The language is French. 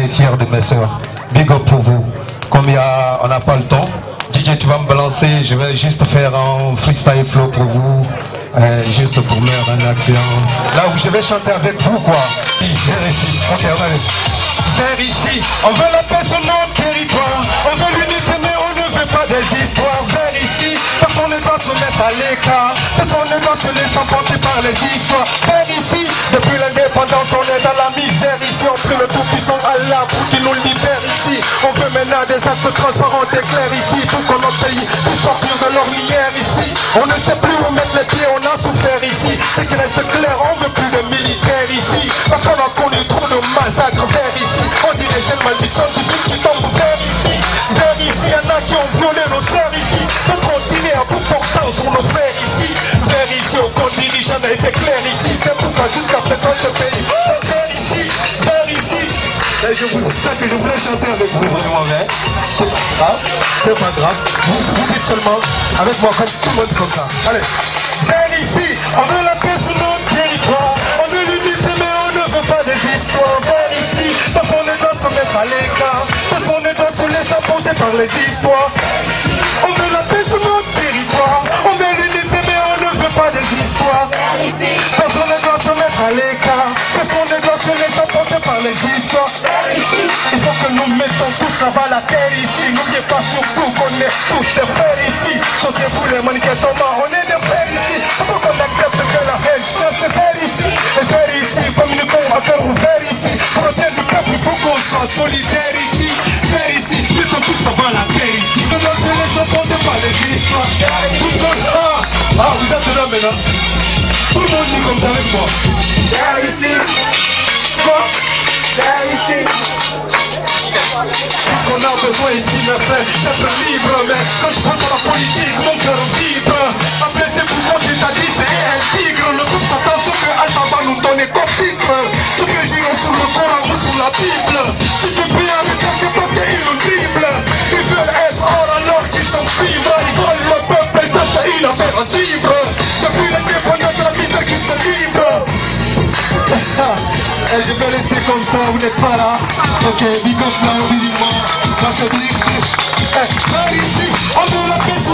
très fier de mes soeurs. Big up pour vous. Comme on n'a pas le temps, DJ, tu vas me balancer. Je vais juste faire un freestyle flow pour vous. Juste pour mettre un accent. Là où je vais chanter avec vous, quoi. Vers ici. Ok, on va aller. Vers ici. On veut la paix sur notre territoire. On veut l'unité, mais on ne veut pas des histoires. Vers ici. Personne ne doit se mettre à l'écart. Personne ne doit se laisser emporter par les histoires. Vers ici. Depuis l'indépendance, on est dans la misère. Ici, on prie le tout-puissant Allah pour qu'il nous libère ici. On veut maintenant des actes transparents et clairs ici. Pour que notre pays puisse sortir de l'ornière ici. On ne sait plus où mettre les pieds. On a souffert ici, ce qui reste clair, on veut plus de militaires ici, parce qu'on a connu trop de massacres vers ici, on dit les jeunes malédictions du film qui tombent vers ici, y'en a qui ont violé nos sœurs ici, d'autres ont tiré à bout portant sur nos frères ici, vers ici, aucun dirigeant n'a été clair ici, c'est pourquoi jusqu'à présent ce pays, vers ici, et c'est ça que je voulais chanter avec vous vraiment, mais c'est pas grave, vous dites seulement avec moi comme tout le monde comme ça, allez. Vers ici, on veut la paix sur notre territoire. On veut l'unité, mais on ne veut pas des histoires. Vers ici, personne ne doit se mettre à l'écart. Personne ne doit se laisser emporter par les histoires. On veut la paix sur notre territoire. On veut l'unité, mais on ne veut pas des histoires. Personne ne doit se mettre à l'écart. Personne ne doit se laisser emporter par les histoires. Il faut que nous mettons tous là-bas la terre ici. N'oubliez pas surtout qu'on est tous des frères ici. Sociez-vous les manifestement, on est des frères ici. Faut qu'on accepte que la haine, c'est faire ici. Et faire ici, communiquons à faire ouvert ici. Pour le bien du peuple, il faut qu'on soit solidaire ici. Faire ici, mettons tous là-bas la terre ici. Ne nous se laissons porter par les histoires. Tout le monde, vous êtes là maintenant. Tout le monde dit comme ça avec moi. Faire ici. Quoi? Faire ici. On a besoin ici, mes frères, d'être libre, mais quand je pense à la politique, mon cœur vibre. Après c'est pour moi qui t'a dit, c'est un tigre. Le groupe s'attend ce que Allah va nous donner comme titre. Ce que j'ai sur le Coran ou sur la Bible. Si tu pries avec un c'est parce qu'ils nous dribblent. Ils veulent être hors alors qu'ils sont vivres. Ils veulent le peuple, ça c'est une affaire à suivre. Depuis l'indépendance, la misère qui se livre. Et je vais laisser comme ça, vous n'êtes pas là. Ok, big up là, dis-moi. Vers ici, on veut la paix.